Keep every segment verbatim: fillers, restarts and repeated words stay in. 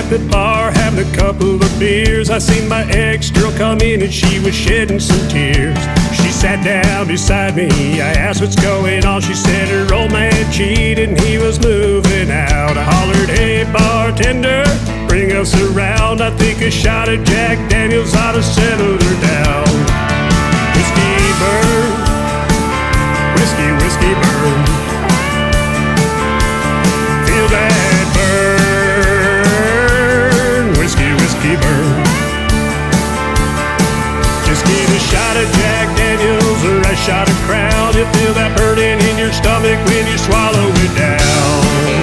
at the bar having a couple of beers. I seen my ex-girl come in and she was shedding some tears. She sat down beside me, I asked what's going on. She said her old man cheated and he was moving out. I hollered, hey bartender, bring us around. I think a shot of Jack Daniels ought to settle her down. Whiskey burn, whiskey, whiskey burn. Feel that burn, whiskey, whiskey burn. Just give a shot of Jack Daniels or a shot of Crown. You'll feel that burning in your stomach when you swallow it down.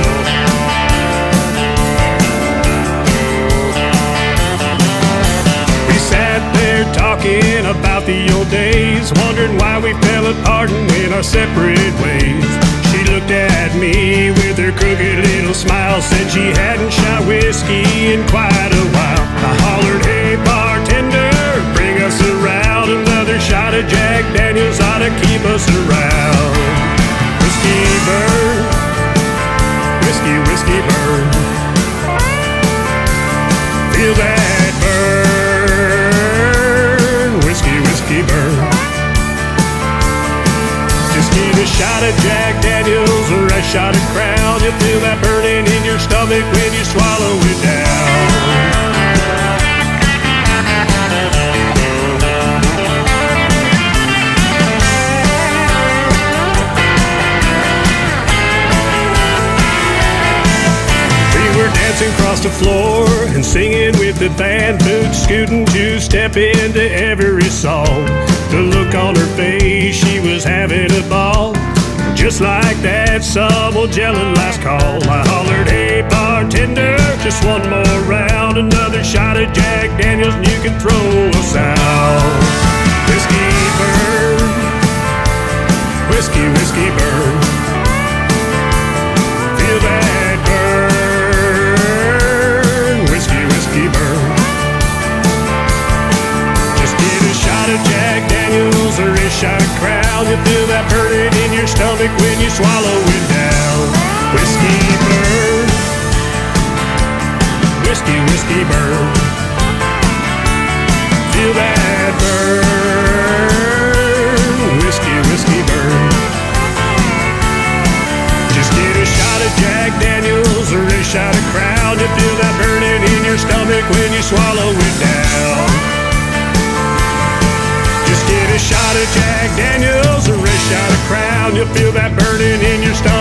We sat there talking about the old days, wondering why we fell apart and went our separate ways. She looked at me with her crooked little smile, said she hadn't shot whiskey in quite a while. I hollered, hey bartender, bring us around. Another shot of Jack Daniels ought to keep us around. Whiskey burn, whiskey, whiskey burn. Feel that burn, whiskey, whiskey burn. Just give a shot of Jack Daniels or a shot of Crown. You'll feel that burning in your stomach when you swallow it down. Dancing across the floor and singing with the band, boots scooting two-step into every song. The look on her face, she was having a ball. Just like that, some old gelling last call. I hollered, hey bartender, just one more round. Another shot of Jack Daniels and you can throw us out. Whiskey burn, whiskey, whiskey burn. Feel that burn, whiskey, whiskey burn. Just give a shot of Jack Daniels or a shot of Crown. You'll feel that burning in your stomach when you swallow it down. Whiskey burn, whiskey, whiskey burn. Feel that burn, whiskey, whiskey burn. Just get a shot of Jack Daniels or a shot of Crown. You feel that burning in your stomach when you swallow it down. Just get a shot of Jack Daniels or a shot of Crown. You feel that burning in your stomach